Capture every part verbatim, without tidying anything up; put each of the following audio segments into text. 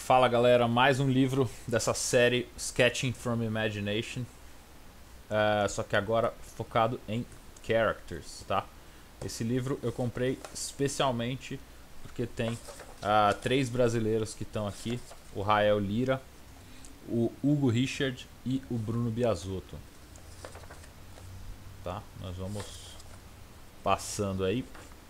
Fala galera, mais um livro dessa série Sketching from Imagination, uh, só que agora focado em characters, tá? Esse livro eu comprei especialmente porque tem uh, três brasileiros que estão aqui: o Rael Lira, o Hugo Richard e o Bruno Biasotto, tá? Nós vamos passando aí.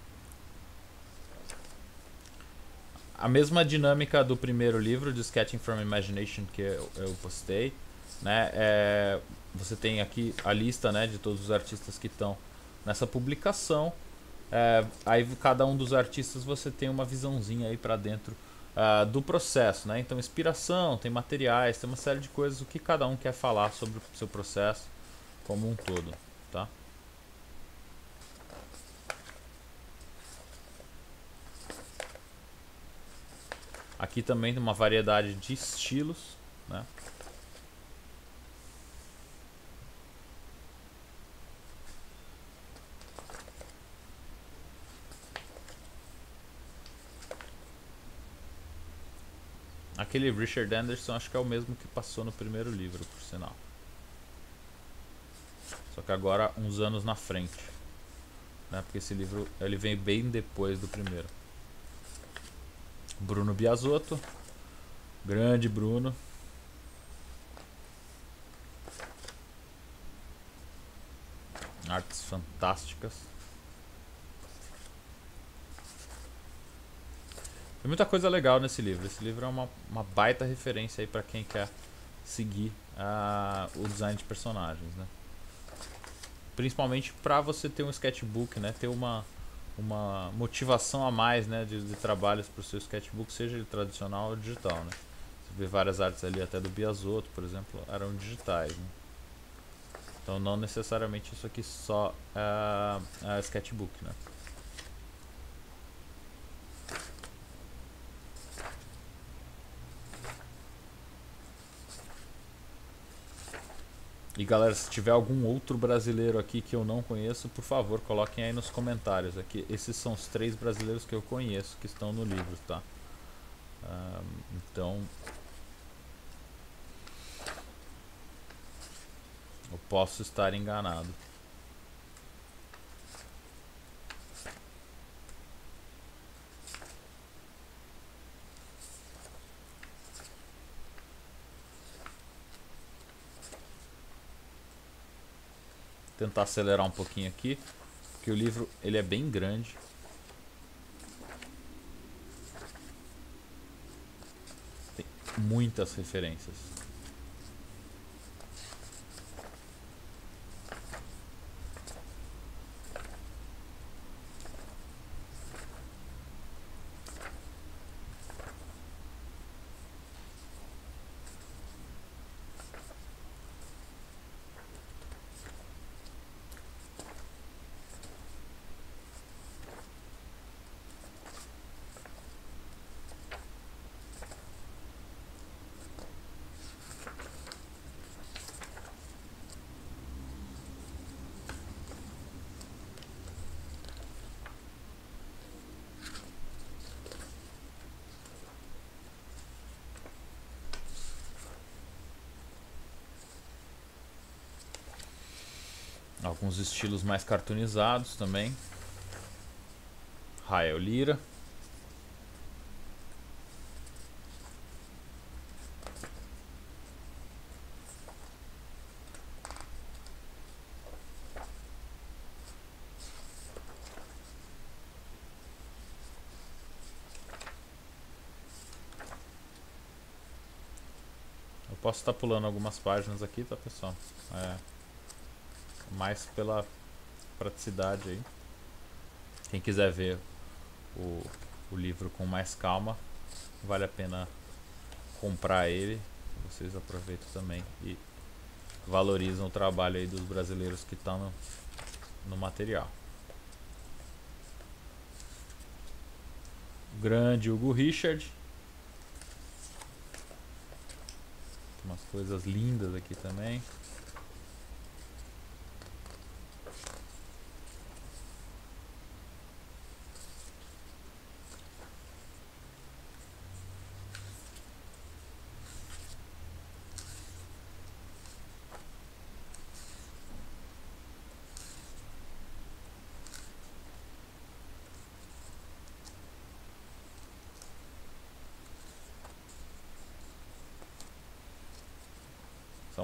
A mesma dinâmica do primeiro livro, de Sketching from Imagination, que eu, eu postei, né? É, você tem aqui a lista, né, de todos os artistas que estão nessa publicação. É, aí cada um dos artistas você tem uma visãozinha aí para dentro uh, do processo, né? Então inspiração, tem materiais, tem uma série de coisas, o que cada um quer falar sobre o seu processo como um todo, tá? Aqui também tem uma variedade de estilos, né? Aquele Richard Anderson acho que é o mesmo que passou no primeiro livro, por sinal. Só que agora uns anos na frente, né? Porque esse livro ele vem bem depois do primeiro. Bruno Biasotto, grande Bruno. Artes fantásticas. Tem muita coisa legal nesse livro. Esse livro é uma, uma baita referência aí para quem quer seguir uh, o design de personagens, né? Principalmente para você ter um sketchbook, né? Ter uma, uma motivação a mais, né? de, de trabalhos para o seu sketchbook, seja ele tradicional ou digital, né? Você vê várias artes ali, até do Biasotto, por exemplo, eram digitais, né? Então não necessariamente isso aqui só é, é sketchbook, né? E galera, se tiver algum outro brasileiro aqui que eu não conheço, por favor, coloquem aí nos comentários. Aqui, esses são os três brasileiros que eu conheço que estão no livro, tá? Um, então, eu posso estar enganado. Vou tentar acelerar um pouquinho aqui, porque o livro ele é bem grande. Tem muitas referências. Alguns estilos mais cartoonizados também. Rael Lira. Eu posso estar pulando algumas páginas aqui, tá, pessoal? É, mais pela praticidade aí. Quem quiser ver o, o livro com mais calma, vale a pena comprar ele. Vocês aproveitam também e valorizam o trabalho aí dos brasileiros que estão no, no material. O grande Hugo Richard. Tem umas coisas lindas aqui também.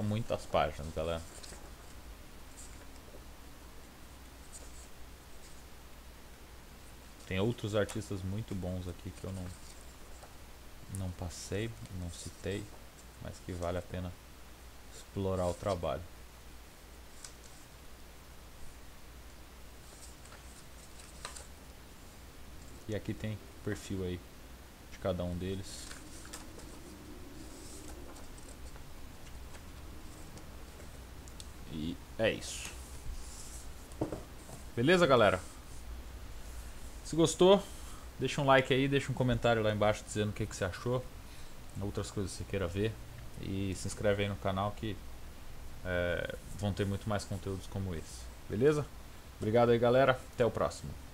São muitas páginas, galera. Tem outros artistas muito bons aqui que eu não, não passei, não citei, mas que vale a pena explorar o trabalho. E aqui tem o perfil aí de cada um deles. E é isso. Beleza, galera? Se gostou, deixa um like aí, deixa um comentário lá embaixo dizendo o que, que você achou, outras coisas que você queira ver. E se inscreve aí no canal que é, vão ter muito mais conteúdos como esse. Beleza? Obrigado aí, galera. Até o próximo.